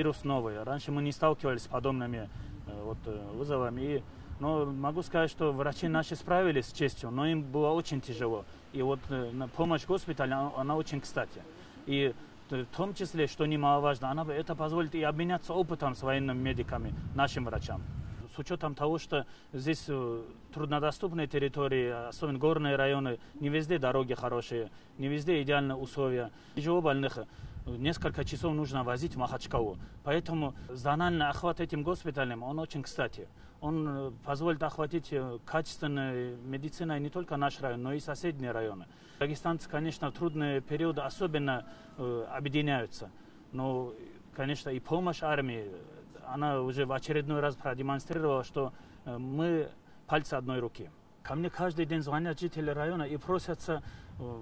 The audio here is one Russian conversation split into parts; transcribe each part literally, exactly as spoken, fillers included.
вирус новый. Раньше мы не сталкивались с подобными вот, вызовами. И, но могу сказать, что врачи наши справились с честью, но им было очень тяжело. И вот помощь госпиталя, она, она очень кстати. И в том числе, что немаловажно, она, это позволит и обменяться опытом с военными медиками, нашим врачам. С учетом того, что здесь труднодоступные территории, особенно горные районы, не везде дороги хорошие, не везде идеальные условия. Тяжело больных несколько часов нужно возить в Махачкалу. Поэтому зональный охват этим госпиталем, он очень кстати. Он позволит охватить качественной медициной не только наш район, но и соседние районы. Дагестанцы, конечно, в трудные периоды особенно э, объединяются. Но, конечно, и помощь армии, она уже в очередной раз продемонстрировала, что э, мы пальцы одной руки. Ко мне каждый день звонят жители района и просятся э,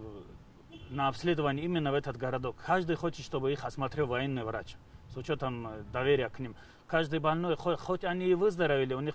на обследование именно в этот городок. Каждый хочет, чтобы их осмотрел военный врач, с учетом доверия к ним. Каждый больной, хоть, хоть они и выздоровели, у них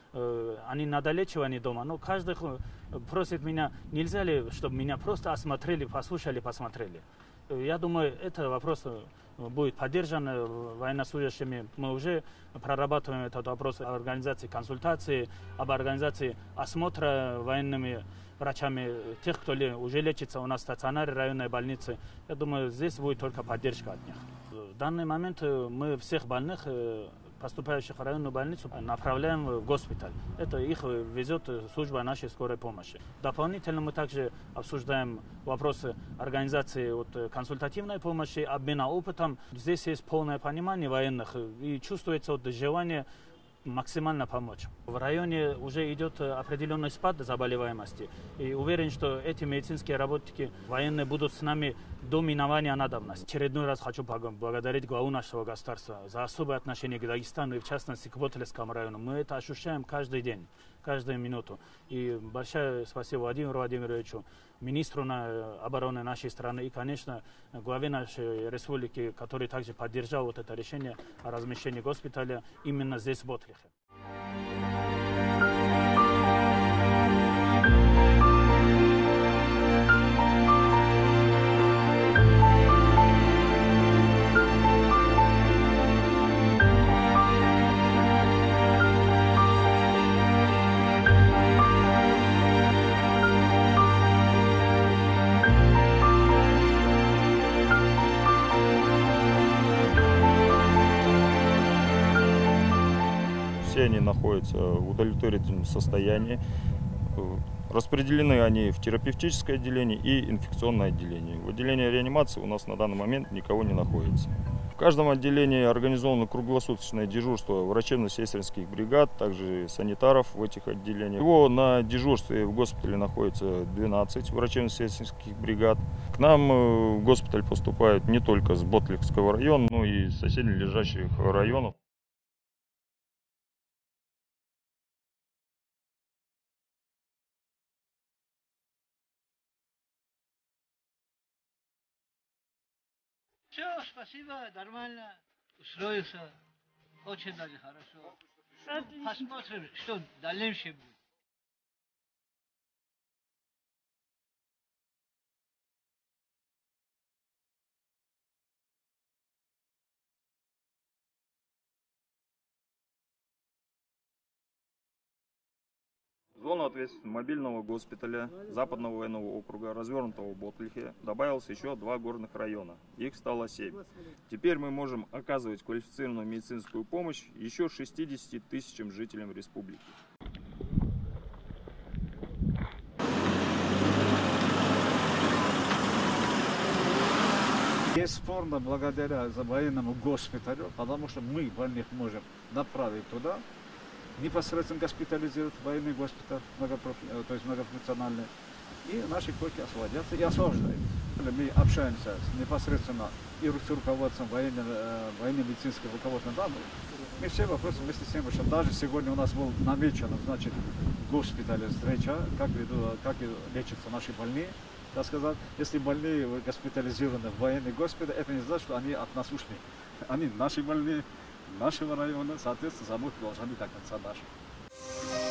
э, они на долечивании дома, но каждый просит меня, нельзя ли, чтобы меня просто осмотрели, послушали, посмотрели. Я думаю, этот вопрос будет поддержан военнослужащими. Мы уже прорабатываем этот вопрос об организации консультации, об организации осмотра военными врачами тех, кто уже лечится у нас в стационаре районной больницы. Я думаю, здесь будет только поддержка от них. В данный момент мы всех больных, поступающих в районную больницу, направляем в госпиталь. Это их везет служба нашей скорой помощи. Дополнительно мы также обсуждаем вопросы организации вот, консультативной помощи, обмена опытом. Здесь есть полное понимание военных и чувствуется вот, желание максимально помочь. В районе уже идет определенный спад заболеваемости. И уверен, что эти медицинские работники военные будут с нами до минования надобности. Очередной раз хочу поблагодарить главу нашего государства за особое отношение к Дагестану и в частности к Ботлевскому району. Мы это ощущаем каждый день, каждую минуту. И большое спасибо Владимиру Владимировичу, министру обороны нашей страны и, конечно, главе нашей республики, который также поддержал вот это решение о размещении госпиталя именно здесь, в Ботлихе. Все они находятся в удовлетворительном состоянии. Распределены они в терапевтическое отделение и инфекционное отделение. В отделении реанимации у нас на данный момент никого не находится. В каждом отделении организовано круглосуточное дежурство врачебно-сестринских бригад, также санитаров в этих отделениях. Всего на дежурстве в госпитале находится двенадцать врачебно-сестринских бригад. К нам в госпиталь поступают не только с Ботлихского района, но и из соседних лежащих районов. Все, спасибо, нормально, устроился, очень даже хорошо. Отлично. Посмотрим, что в дальнейшем будет. зону ответственности мобильного госпиталя Западного военного округа, развернутого в Ботлихе, добавилось еще два горных района. Их стало семь. Теперь мы можем оказывать квалифицированную медицинскую помощь еще шестидесяти тысячам жителям республики. Бесспорно, благодаря военному госпиталю, потому что мы больных можем направить туда, непосредственно госпитализировать военный госпиталь, то есть многофункциональный, и наши койки освободятся и освобождаются. Мы общаемся с непосредственно и с руководством военно-медицинского руководства. Да, мы все вопросы вместе с тем, что даже сегодня у нас был намечен, значит, госпиталь встреча, как, как лечатся наши больные. Так сказать, если больные госпитализированы в военный госпиталь, это не значит, что они от нас ушли. Они наши больные, нашего района, соответственно, заботы должны быть до конца наши.